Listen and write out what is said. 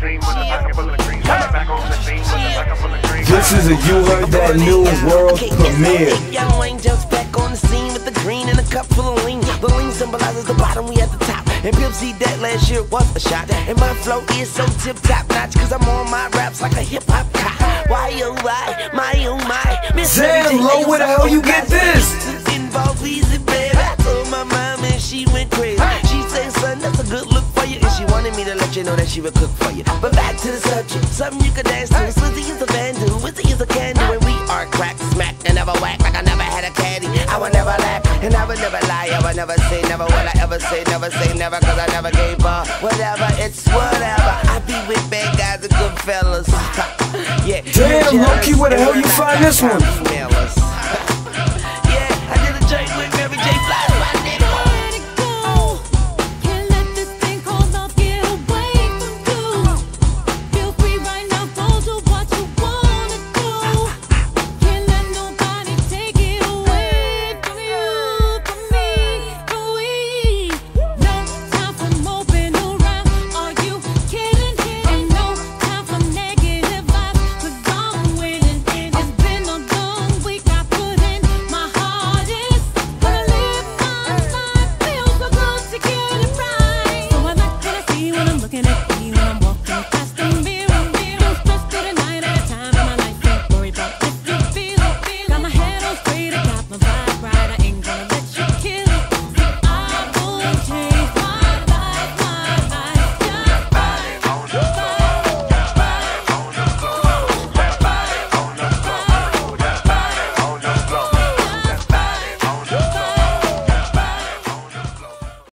This is a You Heard That New World premiere. Young Wayne jumps back on the scene with the green and a cup full of lean. The lean symbolizes the bottom, we at the top. And Pimp C that last year was a shot. And my flow is so tip top notch, cause I'm on my raps like a hip hop cop. Why oh why, my oh my. Damn, Lo, where the hell you get this? Involved easy, baby. I told my mom and she went crazy. She said, son, that's a good look for you. And she wanted me to let you know that she would cook for you. But back to the subject, something you could dance to. Swizzy is a vandal, Wizzy is a can do. And we are crack, smack, and never whack. Like I never had a caddy, I would never lack. And I would never lie, I would never say never. Will I ever say never, cause I never gave up. Whatever, it's whatever. I be with bad guys and good fellas. Yeah. Damn, Loki, where the hell you find this one?